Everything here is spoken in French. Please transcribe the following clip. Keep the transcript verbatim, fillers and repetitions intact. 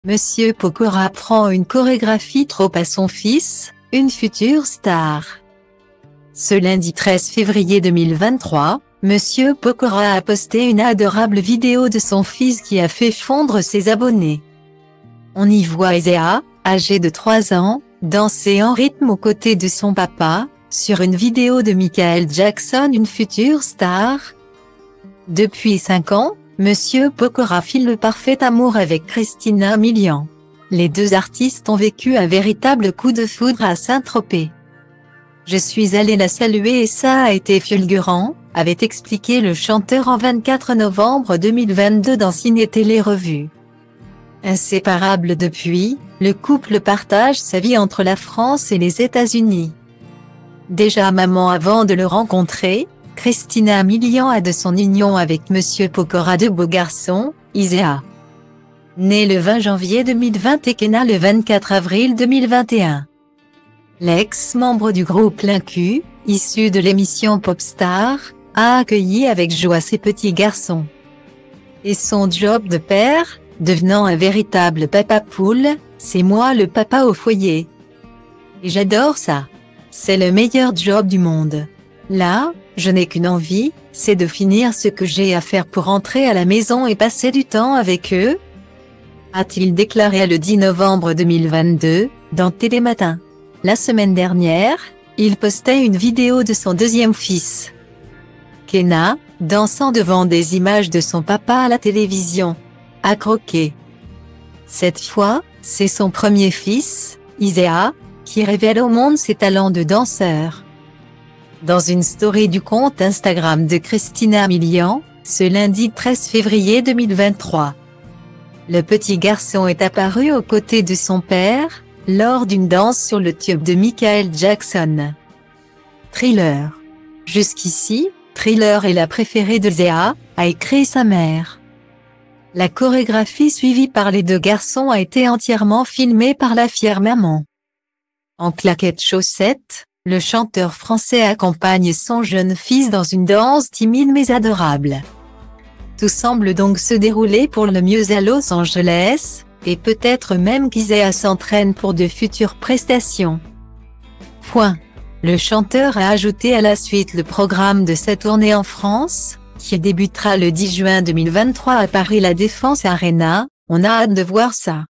Monsieur Pokora apprend une chorégraphie trop à son fils, une future star. Ce lundi treize février deux mille vingt-trois, Monsieur Pokora a posté une adorable vidéo de son fils qui a fait fondre ses abonnés. On y voit Isaiah, âgé de trois ans, danser en rythme aux côtés de son papa, sur une vidéo de Michael Jackson, une future star. Depuis cinq ans, Monsieur Pokora file le parfait amour avec Christina Milian. Les deux artistes ont vécu un véritable coup de foudre à Saint-Tropez. Je suis allé la saluer et ça a été fulgurant, avait expliqué le chanteur en vingt-quatre novembre deux mille vingt-deux dans Ciné Télé Revue. Inséparable depuis, le couple partage sa vie entre la France et les États-Unis. Déjà maman avant de le rencontrer, Christina Milian a de son union avec Monsieur Pokora deux beaux garçons, Isaiah, né le vingt janvier deux mille vingt et Kenna le vingt-quatre avril deux mille vingt et un. L'ex-membre du groupe L'Incu, issu de l'émission Popstar, a accueilli avec joie ses petits garçons. Et son job de père, devenant un véritable papa poule, c'est moi le papa au foyer. Et j'adore ça. C'est le meilleur job du monde. Là, je n'ai qu'une envie, c'est de finir ce que j'ai à faire pour rentrer à la maison et passer du temps avec eux, a-t-il déclaré le dix novembre deux mille vingt-deux, dans Télématin. La semaine dernière, il postait une vidéo de son deuxième fils, Kenna, dansant devant des images de son papa à la télévision. À croquer. Cette fois, c'est son premier fils, Isaiah, qui révèle au monde ses talents de danseur. Dans une story du compte Instagram de Christina Milian, ce lundi treize février deux mille vingt-trois. Le petit garçon est apparu aux côtés de son père, lors d'une danse sur le tube de Michael Jackson. Thriller. Jusqu'ici, Thriller est la préférée de Isaiah, a écrit sa mère. La chorégraphie suivie par les deux garçons a été entièrement filmée par la fière maman. En claquettes chaussettes, le chanteur français accompagne son jeune fils dans une danse timide mais adorable. Tout semble donc se dérouler pour le mieux à Los Angeles, et peut-être même qu'Isaiah s'entraîne pour de futures prestations. Point. Le chanteur a ajouté à la suite le programme de sa tournée en France, qui débutera le dix juin deux mille vingt-trois à Paris La Défense Arena. On a hâte de voir ça.